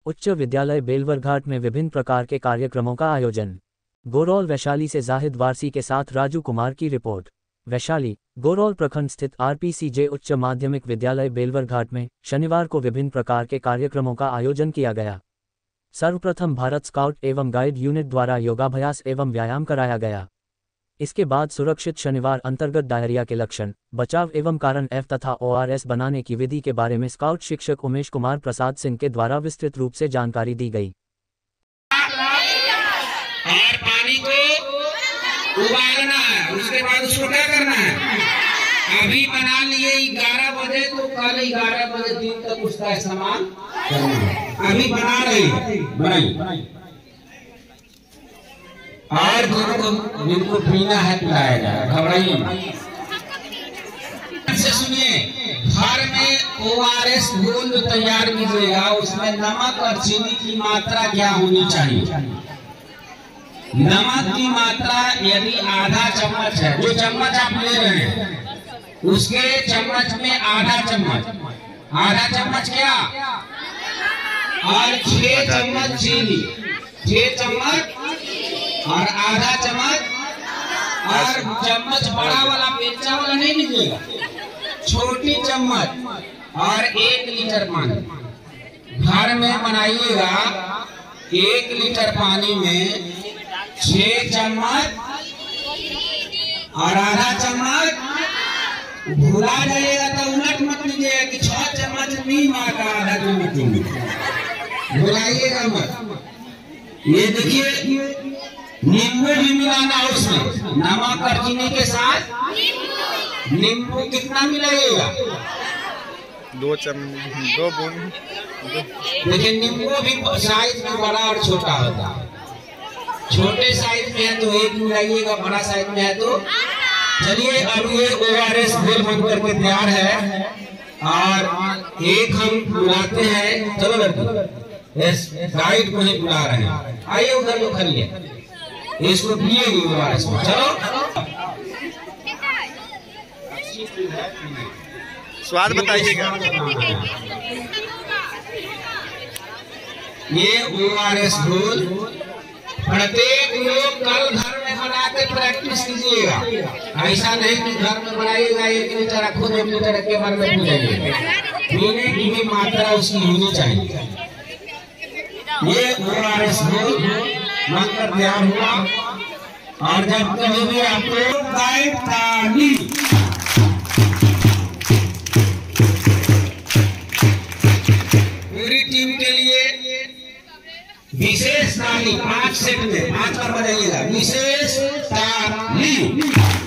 उच्च विद्यालय बेलवरघाट में विभिन्न प्रकार के कार्यक्रमों का आयोजन। गोरौल वैशाली से जाहिद वारसी के साथ राजू कुमार की रिपोर्ट। वैशाली गोरौल प्रखंड स्थित आरपीसीजे उच्च माध्यमिक विद्यालय बेलवरघाट में शनिवार को विभिन्न प्रकार के कार्यक्रमों का आयोजन किया गया। सर्वप्रथम भारत स्काउट एवं गाइड यूनिट द्वारा योगाभ्यास एवं व्यायाम कराया गया। इसके बाद सुरक्षित शनिवार अंतर्गत डायरिया के लक्षण, बचाव एवं कारण एफ तथा ORS बनाने की विधि के बारे में स्काउट शिक्षक उमेश कुमार प्रसाद सिंह के द्वारा विस्तृत रूप से जानकारी दी गई। और पानी को उबालना है, उसके बाद उसको क्या करना है, अभी बना लिए 11 बजे तो कल 11 बजे दिन तक उसका इस्तेमाल करना है। अभी बना रही बनाई और जिनको पीना है पिलाया जाए, घबराइए से। सुनिए, घर में ORS घोल जो तैयार कीजिएगा उसमें नमक और चीनी की मात्रा क्या होनी चाहिए। नमक की मात्रा यदि आधा चम्मच है, जो चम्मच आप ले रहे हैं उसके चम्मच में आधा चम्मच क्या, और 6 चम्मच चीनी, 6 चम्मच और आधा चम्मच, और चम्मच बड़ा वाला बेचा वाला नहीं लीजिएगा, छोटी चम्मच, और 1 लीटर पानी। घर में बनाइएगा 1 लीटर पानी में 6 चम्मच और आधा चम्मच। भुला जाइएगा तो उलट मत लीजिएगा कि 6 चम्मच नहीं मारा आधा चम्मच, भुलाइएगा मत। ये देखिए, नींबू भी मिलाना उसमें, नमक और चीनी के साथ नींबू कितना मिलाइएगा, 2 बूंद। देखिए नींबू भी साइज में बड़ा और छोटा होता है। छोटे साइज में है तो 1 मिलाइएगा, बड़ा साइज में है तो। चलिए, अब ये ORS घोल बन करके तैयार है और एक हम बुलाते हैं। चलो गाइड को ही बुला रहे हैं, आइए उधर लोग खड़िए, इसको पिएगी ORS में। चलो, स्वाद बताइएगा। ये ORS घोल प्रत्येक लोग कल घर में बना के प्रैक्टिस कीजिएगा। ऐसा नहीं कि घर में बनाइएगा 1 लीटर रखो, 2 लीटर रख के बार में पीजिए। पीने की भी मात्रा उसकी होनी चाहिए। ये ORS घोल बनकर तैयार हुआ, और जब कभी भी आपको ताली पूरी टीम के लिए विशेष ताली 5 सेट में 5 बार बजाइएगा, विशेष ताली।